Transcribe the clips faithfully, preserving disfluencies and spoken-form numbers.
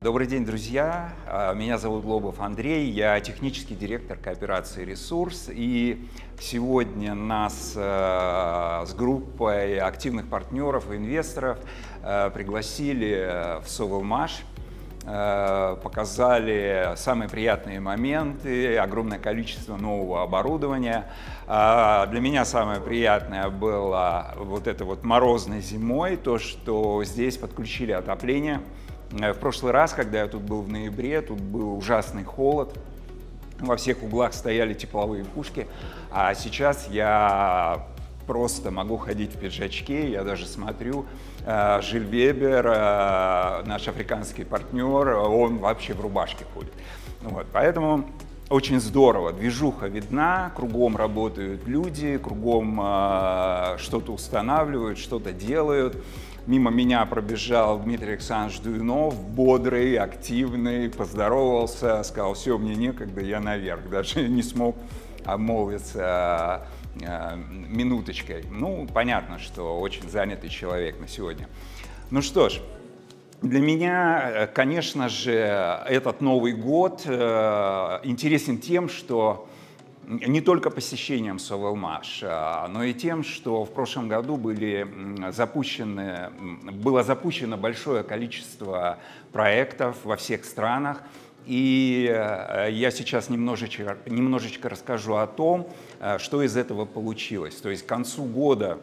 Добрый день, друзья. Меня зовут Лобов Андрей, я технический директор кооперации «Ресурс». И сегодня нас с группой активных партнеров и инвесторов пригласили в Sovelmash, показали самые приятные моменты, огромное количество нового оборудования. Для меня самое приятное было вот это вот морозной зимой, то, что здесь подключили отопление. В прошлый раз, когда я тут был в ноябре, тут был ужасный холод, во всех углах стояли тепловые пушки, а сейчас я просто могу ходить в пиджачке. Я даже смотрю, Жиль Вебер, наш африканский партнер, он вообще в рубашке ходит. Вот, поэтому очень здорово, движуха видна, кругом работают люди, кругом что-то устанавливают, что-то делают. Мимо меня пробежал Дмитрий Александрович Дуинов, бодрый, активный, поздоровался, сказал: все, мне некогда, я наверх. Даже не смог обмолвиться минуточкой. Ну, понятно, что очень занятый человек на сегодня. Ну что ж, для меня, конечно же, этот Новый год интересен тем, что не только посещением Sovelmash, но и тем, что в прошлом году были запущены, было запущено большое количество проектов во всех странах. И я сейчас немножечко, немножечко расскажу о том, что из этого получилось. То есть к концу года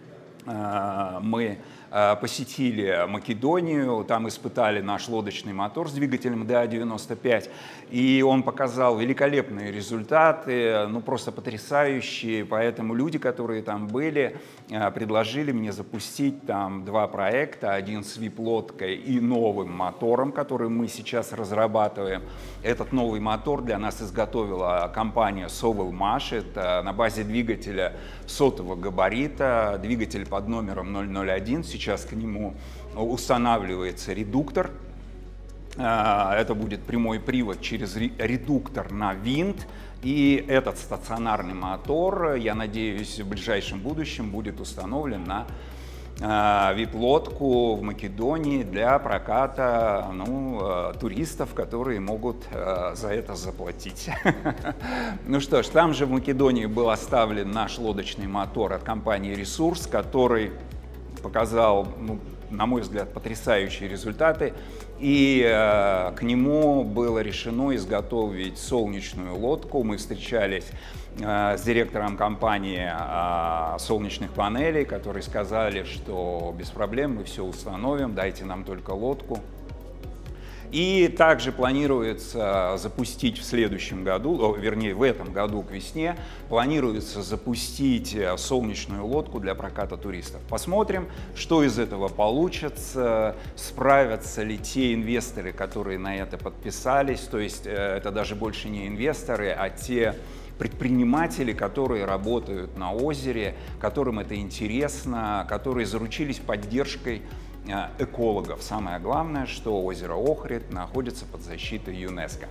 мы посетили Македонию, там испытали наш лодочный мотор с двигателем ди эй девяносто пять, и он показал великолепные результаты, ну просто потрясающие, поэтому люди, которые там были, предложили мне запустить там два проекта, один с ви ай пи-лодкой и новым мотором, который мы сейчас разрабатываем. Этот новый мотор для нас изготовила компания Sovelmash, это на базе двигателя сотого габарита, двигатель под номером ноль ноль один, сейчас к нему устанавливается редуктор. Это будет прямой привод через редуктор на винт. И этот стационарный мотор, я надеюсь, в ближайшем будущем будет установлен на ви ай пи-лодку в Македонии для проката, ну, туристов, которые могут за это заплатить. Ну что ж, там же в Македонии был оставлен наш лодочный мотор от компании «Ресурс», который показал, ну, на мой взгляд, потрясающие результаты. И э, к нему было решено изготовить солнечную лодку. Мы встречались э, с директором компании э, солнечных панелей, которые сказали, что без проблем мы все установим, дайте нам только лодку. И также планируется запустить в следующем году, вернее в этом году к весне, планируется запустить солнечную лодку для проката туристов. Посмотрим, что из этого получится, справятся ли те инвесторы, которые на это подписались, то есть это даже больше не инвесторы, а те предприниматели, которые работают на озере, которым это интересно, которые заручились поддержкой экологов. Самое главное, что озеро Охрид находится под защитой ЮНЕСКО.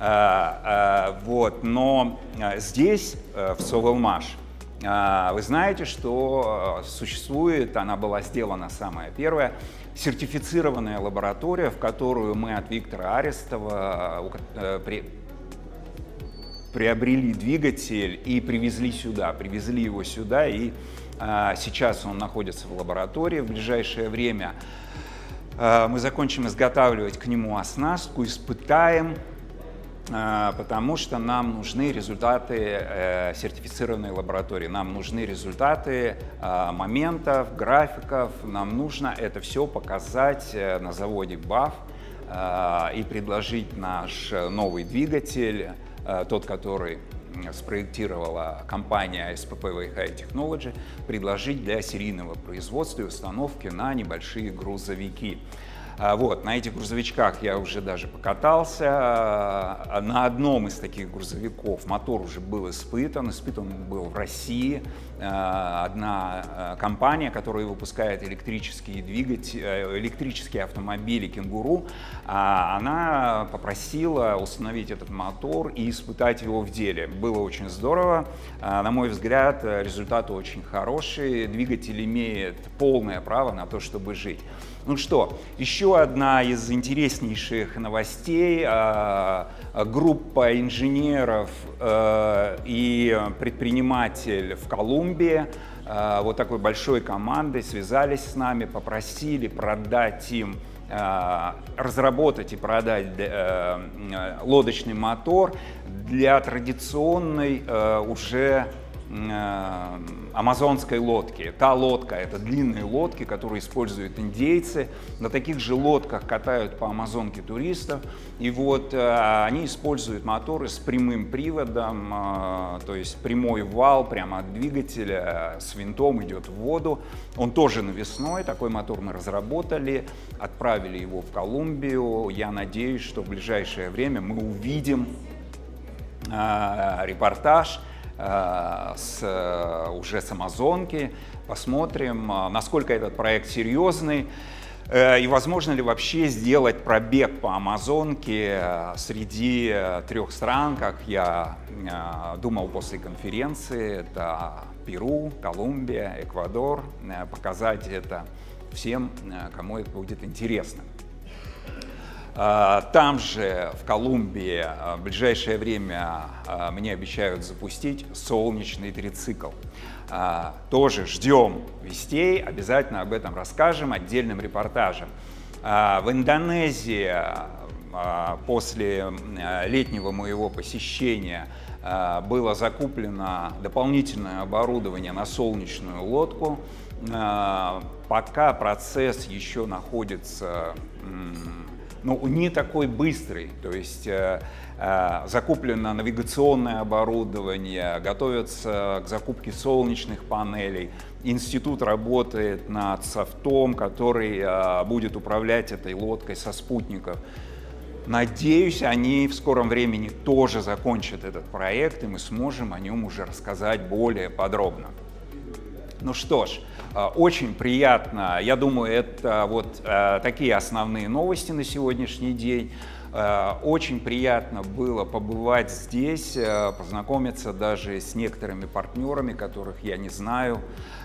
Вот. Но здесь, в Sovelmash, вы знаете, что существует, она была сделана самая первая, сертифицированная лаборатория, в которую мы от Виктора Арестова при, приобрели двигатель и привезли сюда, привезли его сюда, и сейчас он находится в лаборатории. В ближайшее время мы закончим изготавливать к нему оснастку, испытаем, потому что нам нужны результаты сертифицированной лаборатории, нам нужны результаты моментов, графиков, нам нужно это все показать на заводе БАФ и предложить наш новый двигатель, тот, который спроектировала компания эс пэ пэ Weichai Technology, предложить для серийного производства и установки на небольшие грузовики. Вот, на этих грузовичках я уже даже покатался. На одном из таких грузовиков мотор уже был испытан. Испытан был в России. Одна компания, которая выпускает электрические двигатели, электрические автомобили «Кенгуру», она попросила установить этот мотор и испытать его в деле. Было очень здорово. На мой взгляд, результаты очень хорошие. Двигатель имеет полное право на то, чтобы жить. Ну что, еще Еще одна из интереснейших новостей. Группа инженеров и предприниматель в Колумбии вот такой большой командой связались с нами, попросили продать им, разработать и продать лодочный мотор для традиционной уже амазонской лодки. Та лодка — это длинные лодки, которые используют индейцы. На таких же лодках катают по Амазонке туристов. И вот э, они используют моторы с прямым приводом, э, то есть прямой вал прямо от двигателя с винтом идет в воду. Он тоже навесной. Такой мотор мы разработали, отправили его в Колумбию. Я надеюсь, что в ближайшее время мы увидим э, репортаж С, уже с Амазонки, посмотрим, насколько этот проект серьезный и возможно ли вообще сделать пробег по Амазонке среди трех стран, как я думал после конференции. Это Перу, Колумбия, Эквадор. Показать это всем, кому это будет интересно. Там же, в Колумбии, в ближайшее время мне обещают запустить солнечный трицикл. Тоже ждем вестей, обязательно об этом расскажем отдельным репортажем. В Индонезии после летнего моего посещения было закуплено дополнительное оборудование на солнечную лодку. Пока процесс еще находится, ну, не такой быстрый, то есть э, э, закуплено навигационное оборудование, готовятся к закупке солнечных панелей. Институт работает над софтом, который э, будет управлять этой лодкой со спутников. Надеюсь, они в скором времени тоже закончат этот проект, и мы сможем о нем уже рассказать более подробно. Ну что ж, очень приятно. Я думаю, это вот такие основные новости на сегодняшний день. Очень приятно было побывать здесь, познакомиться даже с некоторыми партнерами, которых я не знаю.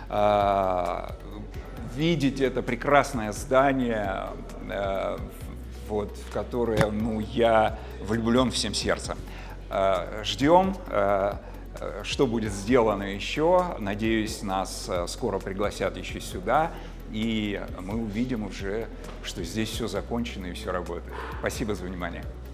Видеть это прекрасное здание, вот, в которое, ну, я влюблен всем сердцем. Ждем, что будет сделано еще. Надеюсь, нас скоро пригласят еще сюда, и мы увидим уже, что здесь все закончено и все работает. Спасибо за внимание.